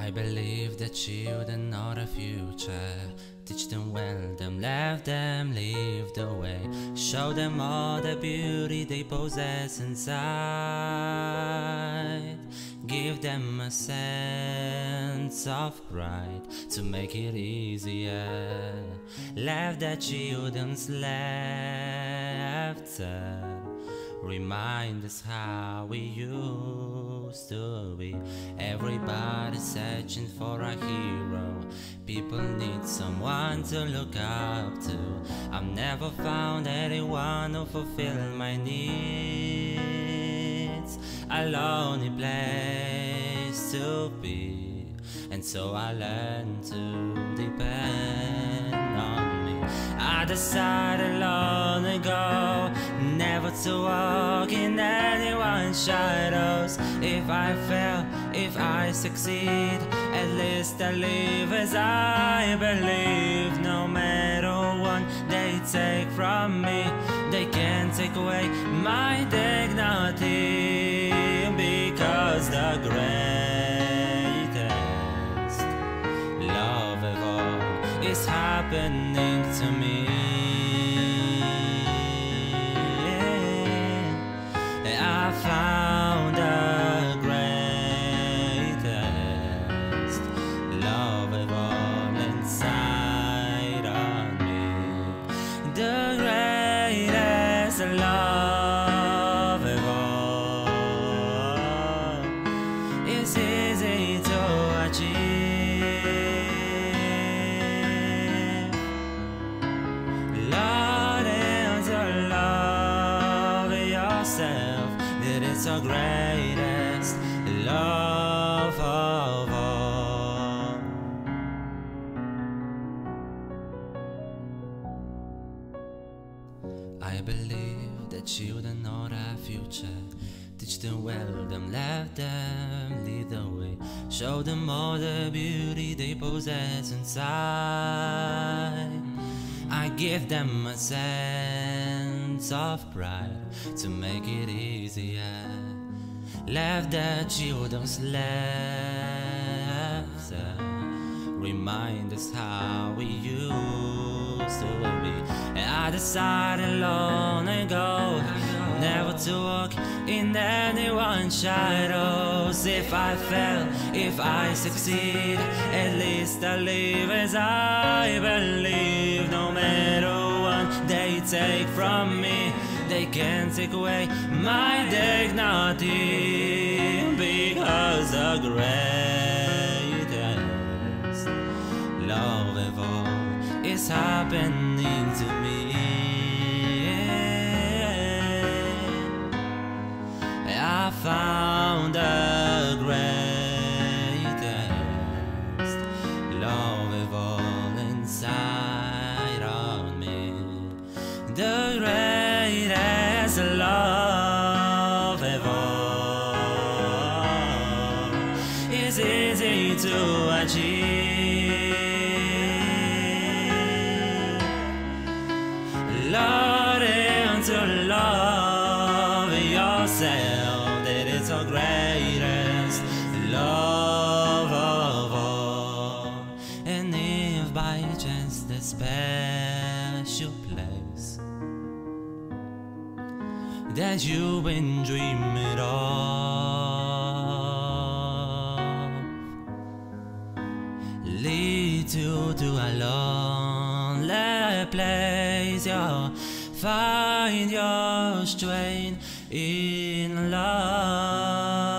I believe that children are the future. Teach them well, them love them, leave the way. Show them all the beauty they possess inside. Give them a sense of pride to make it easier. Love the children's laughter. Remind us how we used to be. Everybody searching for a hero. People need someone to look up to. I've never found anyone who fulfilled my needs. A lonely place to be, and so I learned to depend on me. I decided long ago never to walk in anyone's shadows. If I fail, if I succeed, at least I live as I believe. No matter what they take from me, they can't take away my dignity, because the greatest love of all is happening to me. I found the greatest love of all inside of me. The greatest love of all is easy to achieve. Lord, is to love yourself. That it's the greatest love of all. I believe that children are our future. Teach them well, them love them, lead the way. Show them all the beauty they possess inside. I give them a sense of pride to make it easier. Love the children's laughter. Remind us how we used to be. I decided long ago never to walk in anyone's shadows. If I fail, if I succeed, at least I live as I believe. No matter what they take from me, they can't take away my dignity, because the greatest love of all is happening to me. I found the greatest love of all inside of me. The greatest love of all is easy to achieve. Lord, and to love yourself, that is the greatest love of all. And if by chance the special place that you've been dreaming of leads you to a lonely place, you'll find your strength in love.